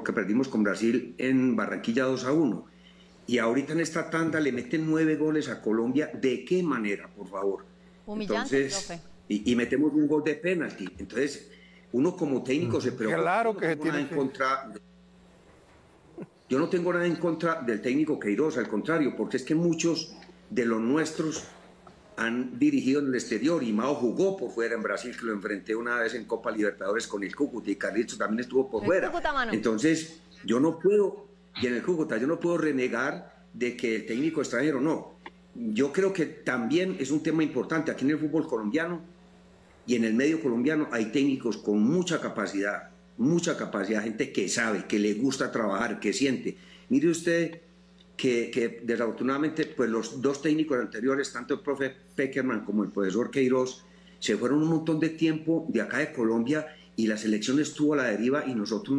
porque perdimos con Brasil en Barranquilla 2-1. Y ahorita en esta tanda le meten 9 goles a Colombia. ¿De qué manera, por favor? Humillante, Entonces, profe. y metemos un gol de penalti. Entonces, uno como técnico se preocupa. Claro que se tiene que... Yo no tengo nada en contra del técnico Queiroz, al contrario, porque es que muchos de los nuestros han dirigido en el exterior, y Mao jugó por fuera en Brasil, que lo enfrenté una vez en Copa Libertadores con el Cúcuta, y Carlitos también estuvo por fuera. Entonces, yo no puedo, y en el Cúcuta yo no puedo renegar de que el técnico extranjero no. Yo creo que también es un tema importante aquí en el fútbol colombiano y en el medio colombiano. Hay técnicos con mucha capacidad, gente que sabe, que le gusta trabajar, que siente. Mire usted que desafortunadamente pues los dos técnicos anteriores, tanto el profe Peckerman como el profesor Queiroz, se fueron un montón de tiempo de acá de Colombia y la selección estuvo a la deriva y nosotros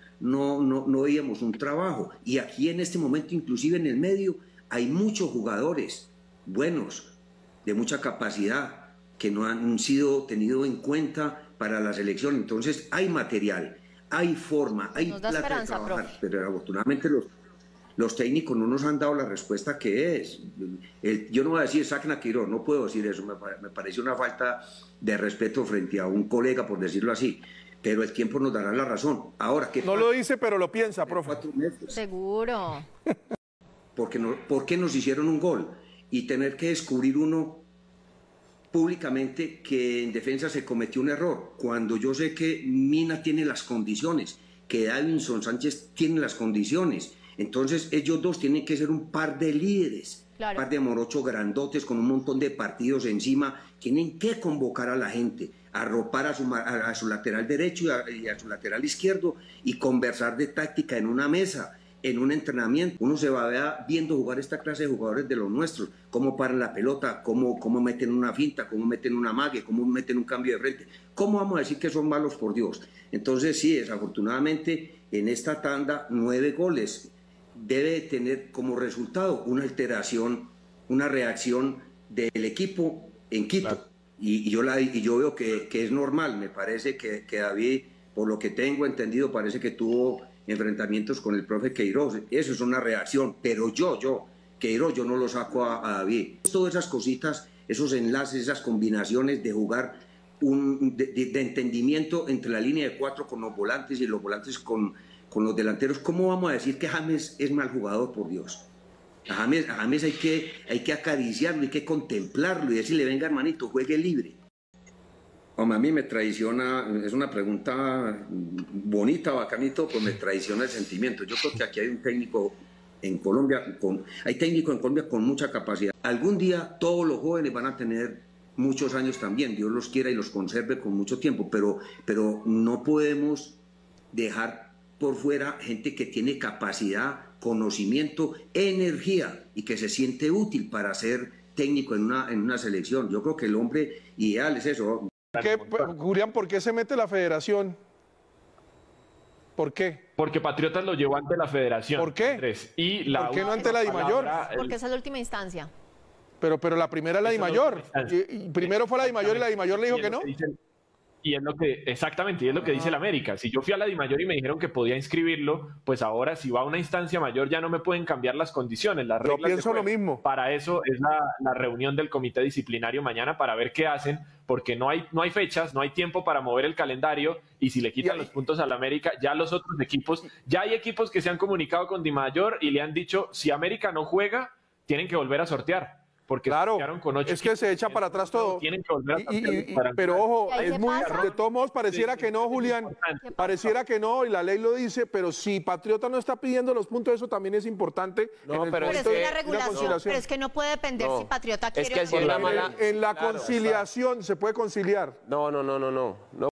no veíamos un trabajo. Y aquí en este momento, inclusive en el medio, hay muchos jugadores buenos, de mucha capacidad, que no han sido tenidos en cuenta para la selección. Entonces hay material, hay forma, hay plata de trabajar, profe. Pero afortunadamente los técnicos no nos han dado la respuesta que es. Yo no voy a decir saquen a Queiroz, no puedo decir eso, me parece una falta de respeto frente a un colega, por decirlo así, pero el tiempo nos dará la razón. Ahora, ¿qué no lo dice, pero lo piensa, profe. 4 meses. Seguro. ¿Por qué nos hicieron un gol? Y tener que descubrir uno públicamente que en defensa se cometió un error, cuando yo sé que Mina tiene las condiciones, que Davinson Sánchez tiene las condiciones. Entonces ellos dos tienen que ser un par de líderes, un par de morochos grandotes con un montón de partidos encima. Tienen que convocar a la gente, arropar a su lateral derecho y a su lateral izquierdo y conversar de táctica en una mesa, en un entrenamiento. Uno se va viendo jugar esta clase de jugadores de los nuestros, cómo paran la pelota, cómo meten una finta, cómo meten una mague, cómo meten un cambio de frente. ¿Cómo vamos a decir que son malos, por Dios? Entonces sí, desafortunadamente en esta tanda 9 goles. Debe tener como resultado una alteración, una reacción del equipo en Quito. Claro. Y yo veo que es normal. Me parece que David, por lo que tengo entendido, parece que tuvo enfrentamientos con el profe Queiroz. Eso es una reacción, pero Queiroz, yo no lo saco a David. Todas esas cositas, esos enlaces, esas combinaciones de jugar, de entendimiento entre la línea de 4 con los volantes y los volantes con los delanteros. ¿Cómo vamos a decir que James es mal jugador, por Dios? A James hay que acariciarlo, hay que contemplarlo y decirle, venga hermanito, juegue libre. Hombre, a mí me traiciona, es una pregunta bonita, bacanito, pues me traiciona el sentimiento. Yo creo que aquí hay un técnico en Colombia, hay técnicos en Colombia con mucha capacidad. Algún día todos los jóvenes van a tener muchos años también, Dios los quiera y los conserve con mucho tiempo, pero no podemos dejar por fuera gente que tiene capacidad, conocimiento, energía y que se siente útil para ser técnico en una selección. Yo creo que el hombre ideal es eso. Julián, ¿por qué se mete la federación? ¿Por qué? Porque Patriotas lo llevó ante la federación. ¿Por qué? Andrés. ¿Por qué no ante la DIMAYOR? Porque esa es la última instancia. Pero la primera es la DIMAYOR. Primero fue la DIMAYOR y la DIMAYOR le dijo que no. Y es lo que, exactamente, y es lo que dice el América. Si yo fui a la DIMAYOR y me dijeron que podía inscribirlo, pues ahora si va a una instancia mayor ya no me pueden cambiar las condiciones, las reglas. Yo pienso lo mismo. Para eso es la reunión del comité disciplinario mañana, para ver qué hacen, porque no hay fechas, no hay tiempo para mover el calendario, y si le quitan los puntos al América, ya los otros equipos, ya hay equipos que se han comunicado con DIMAYOR y le han dicho, si América no juega, tienen que volver a sortear. Porque claro, con 8 es que se echa para atrás todo. Tienen que volver a pero ojo, es muy, de todos modos pareciera que no, Julián, pareciera que no, y la ley lo dice, pero si Patriota no está pidiendo los puntos, eso también es importante. No, pero es que la regulación, pero es que no puede depender si Patriota quiere. En la conciliación se puede conciliar. No.